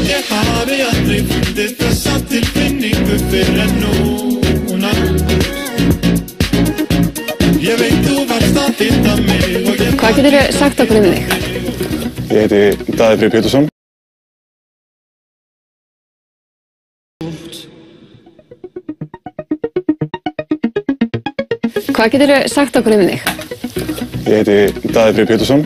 ég hafi aldrei fundið þessa tilfinningu fyrr en núna. Ég veit þú varst að hitta mig og ég... Hvað geturðu sagt okkur um þig? Ég heiti Daði Freyr Pétursson. Hvað geturðu sagt okkur um þig? Ég heiti Daði Freyr Pétursson.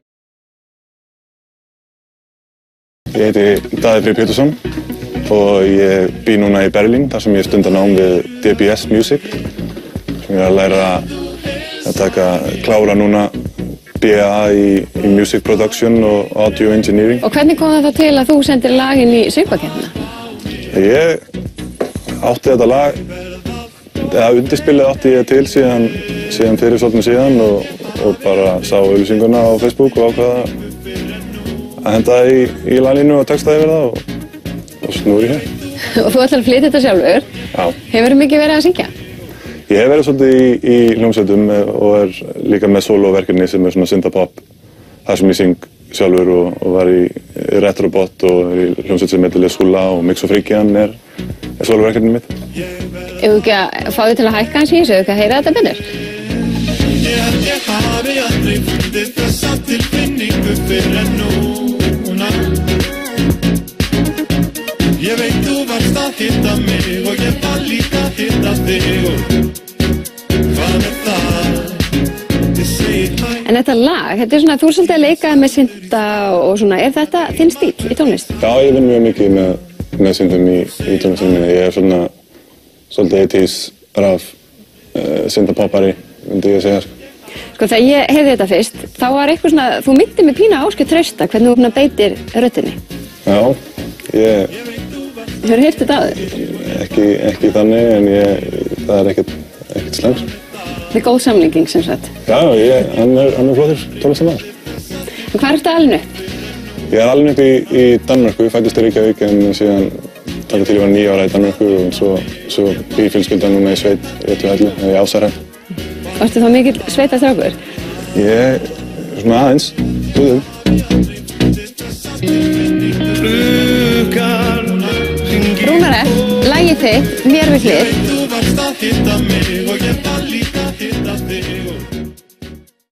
Ég heiti Daði Freyr Pétursson og ég bý núna í Berlín þar sem ég stundar nám við DBS Music sem ég er að læra að klára núna BA í Music Production og Audio Engineering. Og hvernig kom það þá til að þú sendir laginn í söngvakeppnina? Ég átti þetta lag, eða undirspilið átti ég til síðan fyrir svolítið síðan og bara sá auglýsinguna á Facebook og ákvaða að henda það í laglínu og texta yfir það og snúr ég hér. Og þú ætlar að flytja þetta sjálfur? Já. Hefurðu mikið verið að syngja? Ég hef verið svolítið í hljómsveitum og er líka með soloverkefni sem er svona synthpop. Það sem ég syng sjálfur og var í Retrobot og er í hljómsveit sem heitir Lesula og Mix og Frikkian er soloverkefni mitt. Ef þú ekki að fá þig til að hækka hans í þessu, ef þú ekki að heyra þetta betur? Ég hafi aldrei fundið þessa tilfinningu fyrr en núna. Ég veit þú varst að hitta mig og ég var líka að hitta þig og hvað er það? Ég segi hæ. En þetta lag, þetta er svona, þú er svolítið að leika með synta og svona, er þetta þinn stíl í tónlist? Já, ég vinn mjög mikið með synthum í tónlistinu minni. Ég er svona svolítið 80s raf synthpoppari, myndi ég segja. Sko þegar ég heyrði þetta fyrst, þá var eitthvað svona, þú myndi mig pína Ásgeir Trausta, hvernig þú beitir röddinni. Já, ég... Hefurðu heyrt þetta á þig? Ekki þannig, en það er ekkert slæmt. Þetta er góð samlíking sem sagt. Já, hann er flottur tónlistarmaður. En hvað ertu alin upp? Ég er alin upp í Danmörku, ég fæddist í Reykjavík en síðan taka til ég var 9 ára í Danmörku og svo býr fjölskyldan núna í sveit rétt við Hellu, í Ásarheim. Varstu þá mikill sveitastrákur? Ég, svona aðeins, duðum. Rúnar F, lagið þitt, Mér við hlið. Þú varst að hitta mig og ég var líka